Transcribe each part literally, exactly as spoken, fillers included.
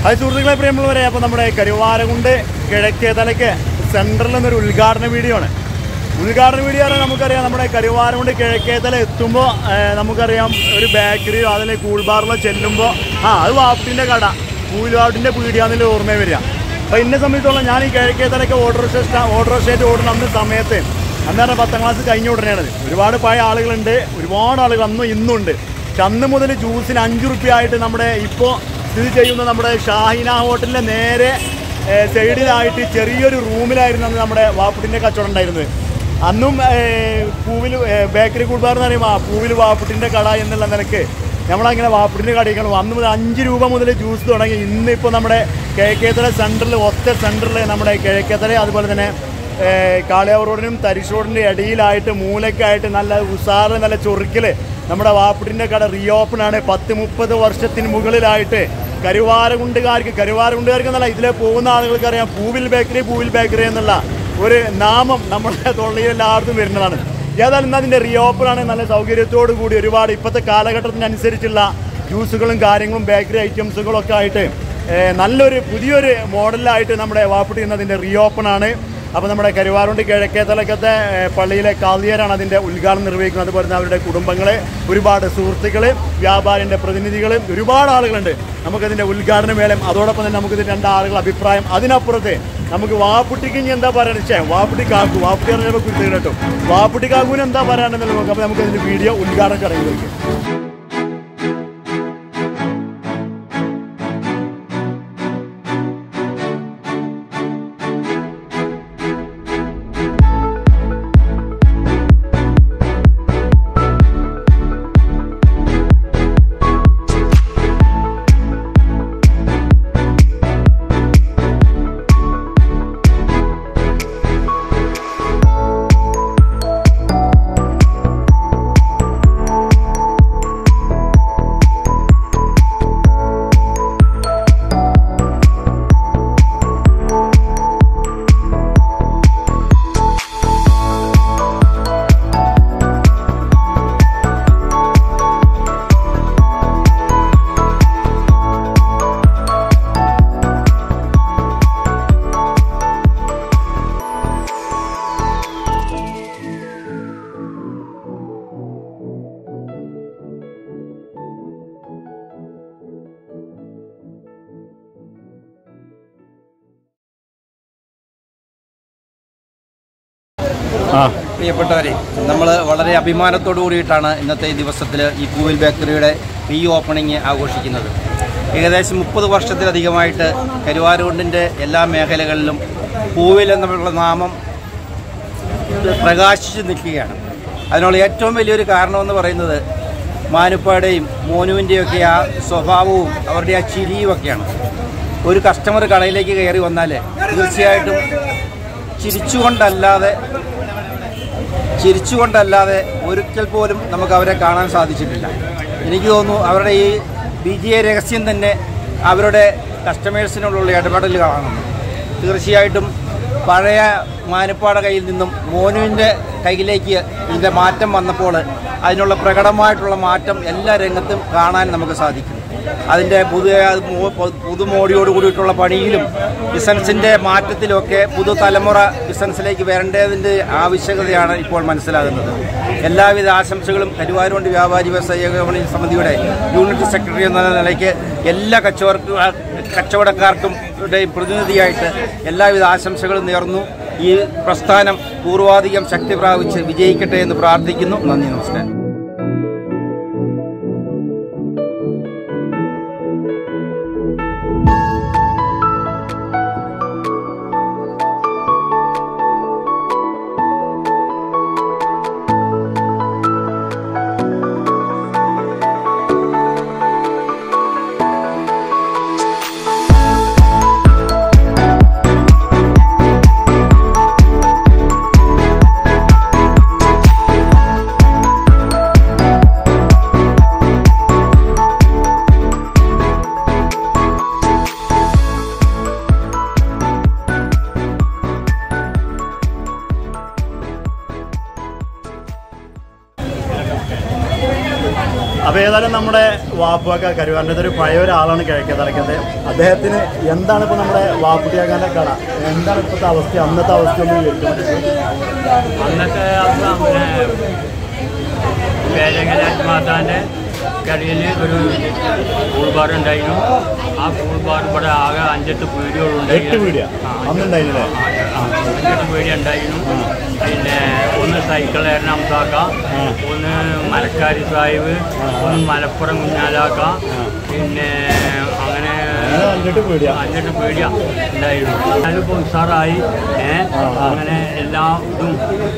അത് സുഹൃത്തുക്കളെ പ്രിയമുള്ളവരെ, അപ്പോൾ നമ്മുടെ കരുവാരകുണ്ട് കിഴക്കേതലയ്ക്ക് സെൻട്രലിൽ നിന്നൊരു ഉദ്ഘാടന വീഡിയോ ആണ്. ഉദ്ഘാടന വീഡിയോ ആണ്. നമുക്കറിയാം നമ്മുടെ കരുവാരകുണ്ട് കിഴക്കേതല എത്തുമ്പോൾ നമുക്കറിയാം ഒരു ബേക്കറിയോ അതിൽ കൂൾ ബാറിലോ ചെല്ലുമ്പോൾ ആ അത് വാപ്പിൻ്റെ കട കൂലുവാപ്പിൻ്റെ പീടിയാന്നില്ല ഓർമ്മ വരിക. അപ്പോൾ എന്നെ സംബന്ധിച്ചോളം ഞാൻ ഈ കിഴക്കേതലയ്ക്ക് ഓട്ടോറിക്ഷ ഓട്ടോറിക്ഷയായിട്ട് ഓടുന്ന അന്ന് സമയത്ത് അന്നേരം പത്താം ക്ലാസ് കഴിഞ്ഞ ഉടനെയാണത്. ഒരുപാട് പഴയ ആളുകളുണ്ട്, ഒരുപാട് ആളുകൾ അന്നും ഇന്നുണ്ട്. പക്ഷെ അന്ന് മുതൽ ജ്യൂസിന് അഞ്ച് റുപ്യ ആയിട്ട് നമ്മുടെ ഇപ്പോൾ സ്ഥിതി ചെയ്യുന്ന നമ്മുടെ ഷാഹിന ഹോട്ടലിൻ്റെ നേരെ സൈഡിലായിട്ട് ചെറിയൊരു റൂമിലായിരുന്നു അന്ന് നമ്മുടെ വാപ്പുട്ടിൻ്റെ കച്ചവടം ഉണ്ടായിരുന്നത്. അന്നും പൂവിൽ ബേക്കറി കൂൾബാർ എന്ന് പറയുമ്പോൾ ആ പൂവിൽ വാപ്പുട്ടിൻ്റെ കട എന്നുള്ള നിലക്ക് നമ്മളങ്ങനെ വാപ്പുട്ടിൻ്റെ കടയിക്കണം. അന്ന് മുതൽ അഞ്ച് രൂപ മുതൽ ജ്യൂസ് തുടങ്ങി ഇന്നിപ്പോൾ നമ്മുടെ കിഴക്കേത്തല സെൻറ്ററിൽ ഒറ്റ സെൻറ്ററിൽ നമ്മുടെ കിഴക്കേത്തല അതുപോലെ തന്നെ കാളിയാവ് റോഡിനും തരിശ് റോഡിൻ്റെ ഇടയിലായിട്ട് മൂലക്കായിട്ട് നല്ല ഉസാറ് നല്ല ചൊറുക്കിൽ നമ്മുടെ വാപ്പുട്ടിൻ്റെ കട റീഓപ്പണാണ്. പത്ത് മുപ്പത് വർഷത്തിന് മുകളിലായിട്ട് കരുവാരകുണ്ടുകാർക്ക് കരുവാരകുണ്ടുകാർക്ക് എന്നല്ല ഇതിലെ പോകുന്ന ആളുകൾക്കറിയാം പൂവിൽ ബേക്കറി പൂവിൽ ബേക്കറി എന്നുള്ള ഒരു നാമം നമ്മുടെ തൊള്ളയിൽ എല്ലായിടത്തും വരുന്നതാണ്. ഏതായാലും ഇന്ന് അതിൻ്റെ റീഓപ്പണാണ്. നല്ല സൗകര്യത്തോടു കൂടി ഒരുപാട് ഇപ്പോഴത്തെ കാലഘട്ടത്തിനനുസരിച്ചുള്ള ജ്യൂസുകളും കാര്യങ്ങളും ബേക്കറി ഐറ്റംസുകളും ഒക്കെ ആയിട്ട് നല്ലൊരു പുതിയൊരു മോഡലായിട്ട് നമ്മുടെ വാപ്പുട്ടി എന്നതിൻ്റെ റീഓപ്പണാണ്. അപ്പോൾ നമ്മുടെ കരുവാറുണ്ട് കിഴക്കേത്തലക്കത്തെ പള്ളിയിലെ കാളിയരാണ് അതിൻ്റെ ഉദ്ഘാടനം നിർവഹിക്കുന്നത്. അതുപോലെ തന്നെ അവരുടെ കുടുംബങ്ങൾ, ഒരുപാട് സുഹൃത്തുക്കൾ, വ്യാപാരിൻ്റെ പ്രതിനിധികൾ, ഒരുപാട് ആളുകളുണ്ട്. നമുക്കതിൻ്റെ ഉദ്ഘാടന വേളം അതോടൊപ്പം തന്നെ നമുക്കിത് രണ്ടാളുകൾ അഭിപ്രായം. അതിനപ്പുറത്ത് നമുക്ക് വാപ്പുട്ടിക്ക് ഇനി എന്താ പറയുക, ചേ വാപ്പുട്ടി കാക്കു വാപ്പുട്ടി അറിഞ്ഞപ്പോൾ കുരുത്തി കേട്ടോ വാപ്പുട്ടി കാക്കുവിന് എന്താ പറയാണെന്നുള്ള നോക്കാം. അപ്പോൾ നമുക്കതിൻ്റെ വീഡിയോ ഉദ്ഘാടന ചടങ്ങിലേക്ക് പ്രിയപ്പെട്ടവരെ, നമ്മൾ വളരെ അഭിമാനത്തോടു കൂടിയിട്ടാണ് ഇന്നത്തെ ഈ ദിവസത്തിൽ ഈ പൂവിൽ ബേക്കറിയുടെ റീ ഓപ്പണിങ് ആഘോഷിക്കുന്നത്. ഏകദേശം മുപ്പത് വർഷത്തിലധികമായിട്ട് കരുവാരകുണ്ടിൻ്റെ എല്ലാ മേഖലകളിലും പൂവിൽ എന്നുള്ള നാമം പ്രകാശിച്ച് നിൽക്കുകയാണ്. അതിനുള്ള ഏറ്റവും വലിയൊരു കാരണമെന്ന് പറയുന്നത് മാനുപ്പായുടെയും മോനുവിൻ്റെയൊക്കെ ആ സ്വഭാവവും അവരുടെ ആ ചിരിയും ഒക്കെയാണ്. ഒരു കസ്റ്റമർ കടയിലേക്ക് കയറി വന്നാൽ തീർച്ചയായിട്ടും ചിരിച്ചുകൊണ്ടല്ലാതെ ചിരിച്ചുകൊണ്ടല്ലാതെ ഒരിക്കൽ പോലും നമുക്ക് അവരെ കാണാൻ സാധിച്ചിട്ടില്ല. എനിക്ക് തോന്നുന്നു അവരുടെ ഈ വിജയ രഹസ്യം തന്നെ അവരുടെ കസ്റ്റമേഴ്സിനോടുള്ള ഇടപെടൽ കാണുന്നു. തീർച്ചയായിട്ടും പഴയ മാനുപ്പാട കയ്യിൽ നിന്നും മോനുവിൻ്റെ കയ്യിലേക്ക് ഇതിൻ്റെ മാറ്റം വന്നപ്പോൾ അതിനുള്ള പ്രകടമായിട്ടുള്ള മാറ്റം എല്ലാ രംഗത്തും കാണാൻ നമുക്ക് സാധിക്കും. അതിൻ്റെ പുതിയ പുതുമോടിയോട് കൂടിയിട്ടുള്ള പണിയിലും ബിസിനസ്സിൻ്റെ മാറ്റത്തിലുമൊക്കെ പുതുതലമുറ ബിസിനസ്സിലേക്ക് വരേണ്ടതിൻ്റെ ആവശ്യകതയാണ് ഇപ്പോൾ മനസ്സിലാകുന്നത്. എല്ലാവിധ ആശംസകളും കരുവാരകുണ്ട് വ്യാപാരി വ്യവസായ സമിതിയുടെ യൂണിറ്റ് സെക്രട്ടറി എന്ന നിലയ്ക്ക് എല്ലാ കച്ചവട കച്ചവടക്കാർക്കും പ്രതിനിധിയായിട്ട് എല്ലാവിധ ആശംസകളും നേർന്നു. ഈ പ്രസ്ഥാനം പൂർവാധികം ശക്തി പ്രാപിച്ച് വിജയിക്കട്ടെ എന്ന് പ്രാർത്ഥിക്കുന്നു. നന്ദി, നമസ്കാരം. അപ്പോൾ ഏതായാലും നമ്മുടെ വാപ്പുക കരുവാറിൻ്റെ ഒരു പഴയ ഒരാളാണ് കിഴക്കേ തലക്കത്തെ. അദ്ദേഹത്തിന് എന്താണ് ഇപ്പോൾ നമ്മുടെ വാപ്പുട്ടിയാക്കാൻ്റെ കട, എന്താണ് ഇപ്പോഴത്തെ അവസ്ഥ, അന്നത്തെ അവസ്ഥ ഒന്നും ചോദിക്കും? അന്നത്തെ മാതാൻ്റെ കടയിൽ ഒരു കൂൾ ബാർ ഉണ്ടായിരുന്നു. ആ കൂൾ ബാർ ഇവിടെ ആകെ അഞ്ചെട്ട് പീടികളുണ്ടായിരുന്നു. എട്ട് പീടിയ അന്നുണ്ടായിരുന്നില്ലേ? അഞ്ചെട്ട് പീടിയ ഉണ്ടായിരുന്നു. പിന്നെ ഒന്ന് സൈക്കിൾ എറണാകുളത്താക്ക, ഒന്ന് മലക്കാരി സാഹിബ്, ഒന്ന് മലപ്പുറം കുഞ്ഞാലാക്ക, പിന്നെ അങ്ങനെ അഞ്ചെട്ട് പീടിയ അഞ്ചെട്ട് പീടിയ ഉണ്ടായിരുന്നു. അതിലിപ്പോൾ ഉഷാറായി. അങ്ങനെ എല്ലാ ഇതും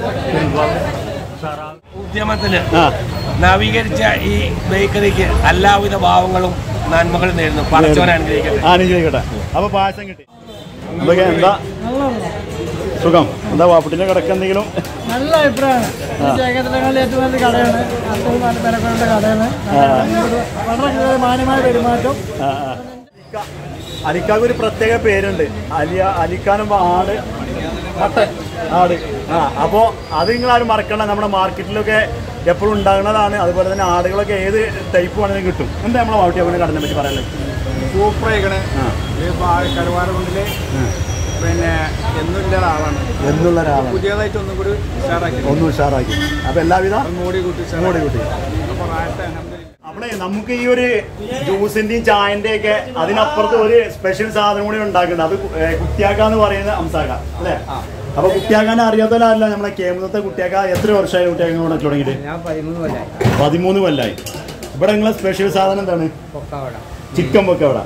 ഉദ്യമത്തിന് നവീകരിച്ച ഈ ബേക്കറിക്ക് എല്ലാവിധ ഭാവങ്ങളും നന്മകളും നേരുന്നു. പടച്ചോനെ അനുഗ്രഹിക്കട്ടെ. അനുഗ്രഹിക്കട്ടെ. അപ്പോൾ പായസം കിട്ടി. എന്തൊക്കെ എന്താ സുഖം? എന്താ വാപ്പുട്ടിൻ്റെ കടക്ക് എന്തെങ്കിലും? നല്ല അഭിപ്രായമാണ്. ഏറ്റവും നല്ല കടയാണ്. അത്രയും നല്ല തിരക്കുള്ള കടയാണ്. വളരെ മാന്യമായ പെരുമാറ്റം. അലിക്കാക്ക് ഒരു പ്രത്യേക പേരുണ്ട്, അലിയ അലിക്കാനും ആട് മട്ടൻ ആട്. ആ അപ്പോൾ അത് നിങ്ങളാരും മറക്കണ്ട. നമ്മുടെ മാർക്കറ്റിലൊക്കെ എപ്പോഴും ഉണ്ടാകുന്നതാണ്. അതുപോലെ തന്നെ ആടുകളൊക്കെ ഏത് ടൈപ്പ് വേണമെങ്കിലും കിട്ടും. എന്താ നമ്മളെ വാട്ടി അവനെ കടനെ പറ്റി പറയാനുള്ളത്? സൂപ്പറായിക്കണേ. കരുവാരക്കുണ്ടില് പിന്നെ എന്നുള്ള ഒരാളാണ് എന്നുള്ള ഒരാളാണ്. പുതിയതായിട്ട് ഒന്നും കൂടി ഉഷാറാക്കി ഒന്നും ഉഷാറാക്കി. അപ്പോൾ എല്ലാവിധ മൂടി കൂട്ടി മൂടി കൂട്ടി. നമ്മളെ നമുക്ക് ഈ ഒരു ജ്യൂസിന്റെയും ചായന്റെ ഒക്കെ അതിനപ്പുറത്ത് ഒരു സ്പെഷ്യൽ സാധനം കൂടി ഉണ്ടാക്കുന്നുണ്ട്. അത് കുട്ടിയാക്കാന്ന് പറയുന്ന അംസാക്ക അല്ലേ? അപ്പൊ കുട്ടിയാക്കാനെ അറിയാത്തവരല്ല നമ്മളെ കേമത്തെ കുട്ടിയാക്ക. എത്ര വർഷമായി കുട്ടിയാക്കാൻ കൂടെ തുടങ്ങിയിട്ട്? പതിമൂന്ന് കൊല്ലായി. ഇവിടെ നിങ്ങളെ സ്പെഷ്യൽ സാധനം എന്താണ്? ചിക്കൻ പൊക്കവട,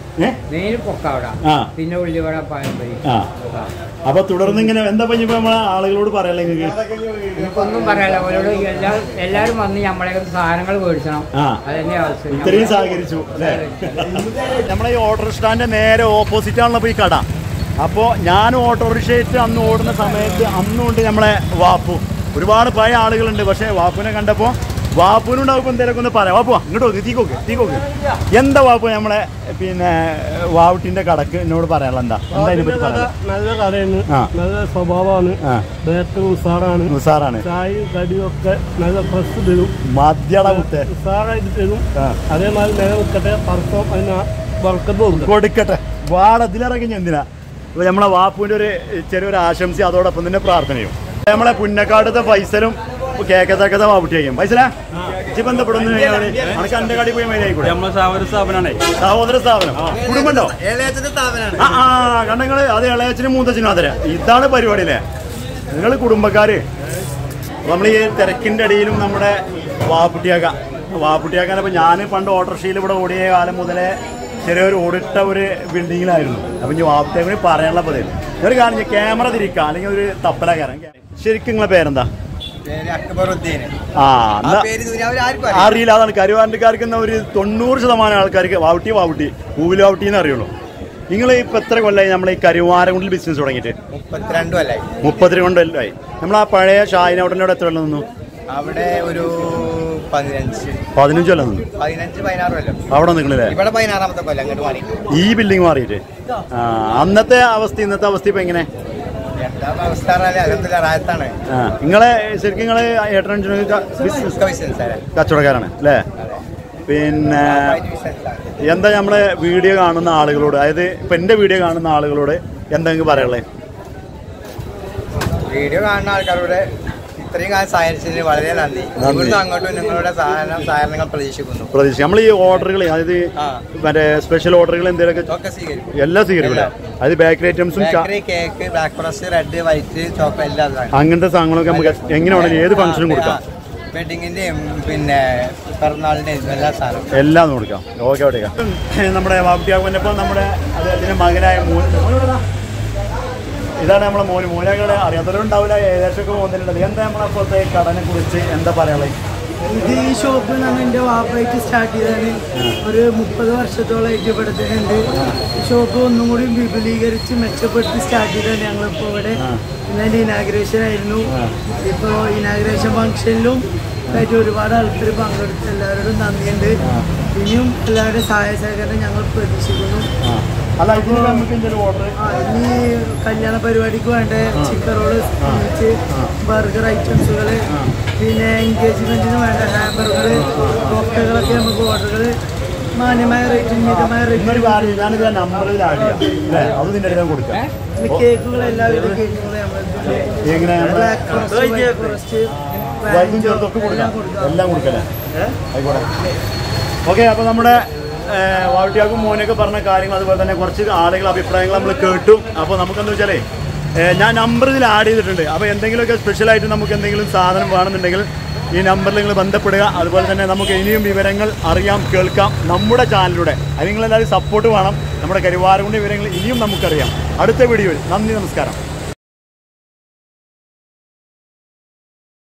പിന്നെ ഉള്ളിവട, പഴംപൊരി. അപ്പൊ തുടർന്ന് ഇങ്ങനെ എന്താ ഇപ്പൊ നമ്മളെ ആളുകളോട് പറയാല്ലേ? എനിക്കൊന്നും പറയാല്ല. അവരോട് എല്ലാ എല്ലാവരും വന്ന് നമ്മളെ സാധനങ്ങൾ മേടിച്ചണം. അതന്നെ ആവശ്യം. ഇത്രയും സഹകരിച്ചു അല്ലേ? നമ്മളെ ഈ ഓട്ടോറിക്ഷാന്റെ നേരെ ഓപ്പോസിറ്റ് ആണല്ലോ ഈ കട. അപ്പോൾ ഞാൻ ഓട്ടോറിക്ഷയിട്ട് അന്ന് ഓടുന്ന സമയത്ത് അന്നുകൊണ്ട് നമ്മളെ വാപ്പു ഒരുപാട് പഴയ ആളുകളുണ്ട്. പക്ഷേ വാപ്പുവിനെ കണ്ടപ്പോൾ വാപ്പുവിനുണ്ടാവുമ്പോൾ എന്തെങ്കിലുമൊക്കെ ഒന്ന് പറയാം. വാപ്പുവാ ഇങ്ങോട്ട് നോക്ക്, തീക്കോക്ക് തീക്കോക്ക്. എന്താ വാപ്പു നമ്മളെ പിന്നെ വാവുട്ടിന്റെ കടക്ക് എന്നോട് പറയാനുള്ള എന്താ എന്താ അതിനെ പറ്റി പറയാം? നല്ല കടയാണ്, നല്ല സ്വഭാവമാണ്, ഉസാറാണ് ഉസാറാണ്. ചായ കടിയൊക്കെ നല്ല ഫ്രഷ് തരും, മദ്യട കുത്തേ ഉസാറായിട്ട് തരും. അതേമാതിരി നേരെ നിൽക്കട്ടെ, പറക്കം അതിന് വർക്കത്ത് കൊടുക്കട്ടെ. വാടത്തിലിറങ്ങി എന്തിനാ? അപ്പോൾ നമ്മളെ വാപ്പുവിൻ്റെ ഒരു ചെറിയൊരു ആശംസ അതോടൊപ്പം തന്നെ പ്രാർത്ഥനയും. നമ്മളെ പുന്നക്കാടത്തെ ഫൈസലും കേക്കത്തക്കത്തെ വാപ്പുട്ടിയായിരിക്കും. ഫൈസല ഇച്ചി ബന്ധപ്പെടുന്നു അനക്ക് എൻ്റെ കടി പോയി മൈനായിക്കൂടെ? നമ്മളെ സഹോദര സ്ഥാപനമാണ്. സഹോദര സ്ഥാപനം കുടുംബുണ്ടോ? ആ ആ കണ്ടങ്ങള് അത് ഇളയച്ചനും മൂത്തച്ഛനും അതര. ഇതാണ് പരിപാടിയില്ലേ നിങ്ങൾ കുടുംബക്കാര്. നമ്മൾ ഈ തിരക്കിൻ്റെ ഇടയിലും നമ്മുടെ വാപ്പുട്ടിയാക്ക വാപ്പുട്ടിയാക്കാനപ്പോൾ ഞാൻ പണ്ട് ഓട്ടോറിക്ഷയിൽ ഇവിടെ ഓടിയ കാലം മുതലേ ചെറിയൊരു ഓടിട്ട ഒരു ബിൽഡിങ്ങിലായിരുന്നു. അപ്പം ഇനി വാപ്പുട്ടിയെ കൂടി പറയാനുള്ള പതിവ് ഒരു കാര്യം ക്യാമറ തിരിക്കുക അല്ലെങ്കിൽ ഒരു തപ്പല കയറാൻ. ശരിക്കും നിങ്ങളെ പേരെന്താ? ആ അറിയില്ല. അതാണ് കരുവാരക്കാർക്ക് എന്നാ ഒരു തൊണ്ണൂറ് ശതമാനം ആൾക്കാർക്ക് വാവുട്ടി വാവുട്ടി പൂവിൽ വാവുട്ടി എന്ന് അറിയുള്ളൂ. നിങ്ങൾ ഇപ്പം എത്ര കൊല്ലമായി നമ്മൾ ഈ കരുവാരക്കുണ്ടിൽ ബിസിനസ് തുടങ്ങിയിട്ട്? മുപ്പത്തിരണ്ട് കൊല്ലായി. മുപ്പത്തിരണ്ട് കൊല്ലമായി. നമ്മൾ ആ പഴയ ഷാഹിനോടനോട് എത്ര കൊല്ലം നിന്നു? അവിടെ ഒരു പതിനഞ്ച് പതിനഞ്ച് കൊല്ലം നിന്നു. പതിനഞ്ച് പതിനാറ് കൊല്ലം അവിടെ നിങ്ങളില്ലേ? ഇവിടെ പതിനാറാമത്തെ കൊല്ലം അങ്ങോട്ട് മാറി ഈ ബിൽഡിംഗ് മാറിയിട്ട്. ആ അന്നത്തെ അവസ്ഥ ഇന്നത്തെ അവസ്ഥ ഇപ്പം എങ്ങനെ? നിങ്ങളെ ശരിക്കും നിങ്ങള് ഏട്ടൻ കച്ചവടക്കാരാണ് അല്ലേ? പിന്നെ എന്താ നമ്മളെ വീഡിയോ കാണുന്ന ആളുകളോട്, അതായത് ഇപ്പൊ എന്റെ വീഡിയോ കാണുന്ന ആളുകളോട് എന്തെങ്കിലും പറയാനുള്ളത്? വീഡിയോ കാണുന്ന ആൾക്കാരോട് ഇത്രയും കാലം സഹായിച്ചതിന് വളരെ നന്ദി. ഇവിടുന്ന് അങ്ങോട്ടും നിങ്ങളുടെ സഹായം സഹകരണങ്ങൾ പ്രതീക്ഷിക്കുന്നു. പ്രതീക്ഷിക്കും. നമ്മൾ ഈ ഓർഡറുകൾ, അതായത് മറ്റേ സ്പെഷ്യൽ ഓർഡറുകൾ എന്തെങ്കിലുമൊക്കെ സ്വീകരിക്കും. എല്ലാം സ്വീകരിക്കില്ല. അത് ബേക്കറി ഐറ്റംസും, cake, black forest, red, white, chocolate എല്ലാം അങ്ങനത്തെ സാധനങ്ങളൊക്കെ നമുക്ക് എങ്ങനെ വേണമെങ്കിലും ഏത് ഫംഗ്ഷനും കൊടുക്കാം. വെഡിങ്ങിന്റെയും പിന്നെ പിറന്നാളിന്റെയും എല്ലാ സാധനവും എല്ലാം കൊടുക്കാം. Okay okay. നമ്മുടെ വാപ്പിയാകുമ്പോൾ നമ്മുടെ അദ്ദേഹത്തിന്റെ മകനായ മോൻ, ഇതാണ് നമ്മളെ മോന്. മോനകളെ അറിയാത്തവരുണ്ടാവില്ല, ഏകദേശമൊക്കെ പോകുന്നുണ്ട്. എന്താ നമ്മളെ അപ്പോഴത്തെ കടനെ കുറിച്ച് എന്താ പറയാനുള്ളത്? ഇത് ഈ ഷോപ്പ് നമ്മൾ എൻ്റെ വാപ്പായിട്ട് സ്റ്റാർട്ട് ചെയ്താണ്. ഒരു മുപ്പത് വർഷത്തോളമായിട്ട് ഇവിടെ തന്നെ ഉണ്ട്. ഈ ഷോപ്പ് ഒന്നും കൂടി വിപുലീകരിച്ച് മെച്ചപ്പെടുത്തി സ്റ്റാർട്ട് ചെയ്താണ് ഞങ്ങളിപ്പോൾ ഇവിടെ. ഇന്നലെ ഇനാഗ്രേഷൻ ആയിരുന്നു. ഇപ്പോൾ ഇനാഗ്രേഷൻ ഫംഗ്ഷനിലും ആയിട്ട് ഒരുപാട് ആൾക്കാർ പങ്കെടുത്ത് എല്ലാവരോടും നന്ദിയുണ്ട്. ഇനിയും എല്ലാവരുടെയും സഹായ സഹകരണം ഞങ്ങൾ പ്രതീക്ഷിക്കുന്നു. അല്ല ഇതിന് നമുക്ക് എന്തെങ്കിലും ഓർഡർ ഇനി കല്യാണ പരിപാടിക്ക് വേണ്ട ചിക്കൻ റോള് ബർഗർ ഐറ്റംസുകൾ പിന്നെ എൻഗേജ്മെന്റിന് വേണ്ട ഹാമ്പറുകൾ കോക്ടകളൊക്കെ നമുക്ക് ഓർഡറുകൾ മാന്യമായ റേറ്റ് മിതമായ റേറ്റ് ഞാനിത് നമ്പറിൽ ആഡ് ചെയ്യാം അല്ലേ അത് നിന്റെ അടുത്ത് കൊടുക്കാം കേക്കുകൾ എല്ലാവിധ കേക്കുകളും വൈകും ചേർത്തൊക്കെ കൊടുക്കാം എല്ലാം കൊടുക്കല്ലേ ആയിക്കോട്ടെ ഓക്കെ അപ്പോൾ നമ്മുടെ വാവട്ടിയാക്കും മോനൊക്കെ പറഞ്ഞ കാര്യങ്ങൾ അതുപോലെ തന്നെ കുറച്ച് ആളുകൾ അഭിപ്രായങ്ങൾ നമ്മൾ കേട്ടു അപ്പോൾ നമുക്കെന്താ വെച്ചാലേ ഞാൻ നമ്പർ ഇതിൽ ആഡ് ചെയ്തിട്ടുണ്ട് അപ്പോൾ എന്തെങ്കിലുമൊക്കെ സ്പെഷ്യലായിട്ട് നമുക്ക് എന്തെങ്കിലും സാധനം വേണമെന്നുണ്ടെങ്കിൽ ഈ നമ്പറിൽ നിങ്ങൾ ബന്ധപ്പെടുക അതുപോലെ തന്നെ നമുക്ക് ഇനിയും വിവരങ്ങൾ അറിയാം കേൾക്കാം നമ്മുടെ ചാനലിലൂടെ അത് നിങ്ങളെല്ലാവരും സപ്പോർട്ട് വേണം നമ്മുടെ കരുവാരകുണ്ട് വിവരങ്ങൾ ഇനിയും നമുക്കറിയാം അടുത്ത വീഡിയോയിൽ നന്ദി നമസ്കാരം